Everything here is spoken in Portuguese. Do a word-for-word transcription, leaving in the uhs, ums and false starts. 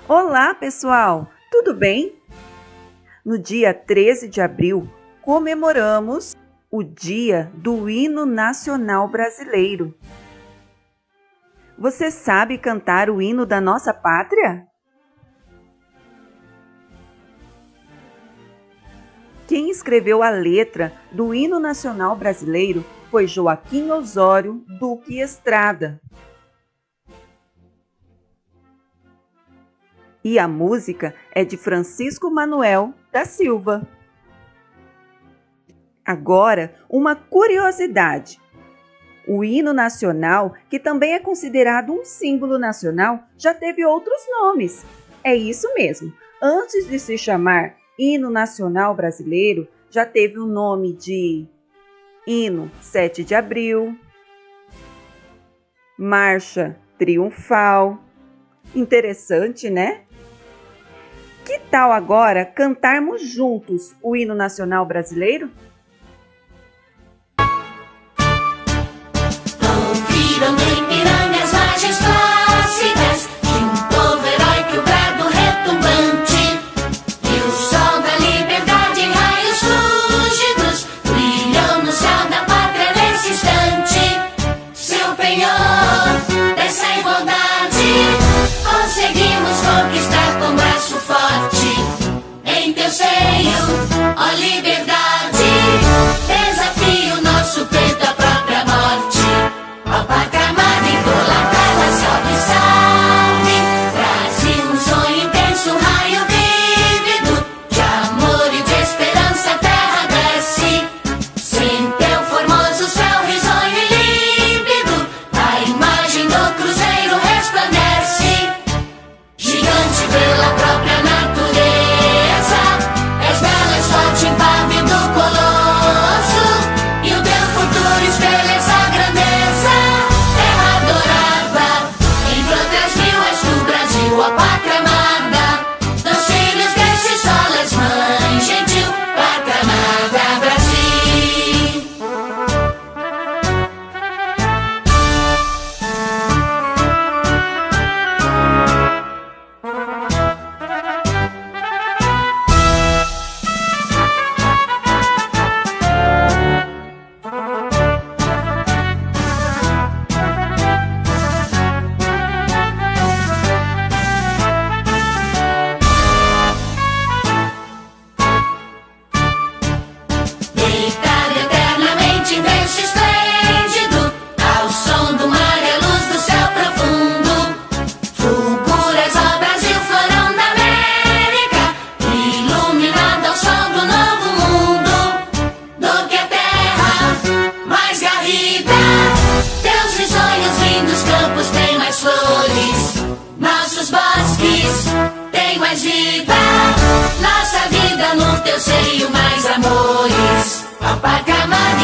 Olá, pessoal! Tudo bem? No dia treze de abril, comemoramos o Dia do Hino Nacional Brasileiro. Você sabe cantar o hino da nossa pátria? Quem escreveu a letra do Hino Nacional Brasileiro foi Joaquim Osório Duque Estrada. E a música é de Francisco Manuel da Silva. Agora, uma curiosidade. O hino nacional, que também é considerado um símbolo nacional, já teve outros nomes. É isso mesmo. Antes de se chamar Hino Nacional Brasileiro, já teve o nome de Hino sete de abril, Marcha Triunfal. Interessante, né? Que tal agora cantarmos juntos o Hino Nacional Brasileiro? Ouviram do Ipiranga as margens plácidas de um povo heróico, o brado retumbante, e o sol da liberdade em raios fúlgidos brilhou no céu da pátria nesse instante. Seu penhor dessa igualdade conseguimos conquistar com braço forte. Em teu seio, ó liberdade, desafio nosso peito à própria morte. Ó pátria amada, idolatrada, salve, salve. Brasil, um sonho intenso, um raio vívido de amor e de esperança, a terra desce. Sem teu formoso céu risonho e límpido, a imagem do cruzeiro resplandece. Gigante pela própria natureza, és bela, és forte, impávido colosso, e o teu futuro espelha essa grandeza. Terra adorada, entre outras mil és do Brasil, a pátria amada. Dos filhos desse sol és mãe gentil, pátria amada, Brasil. Deitado eternamente em berço esplêndido, ao som do mar e a luz do céu profundo, fulguras ao Brasil, florão da América, iluminado ao sol do novo mundo. Do que a terra mais garrida, teus risonhos lindos campos têm mais flores, nossos bosques têm mais vida, nossa vida no teu seio mais amores. Ó pátria amada,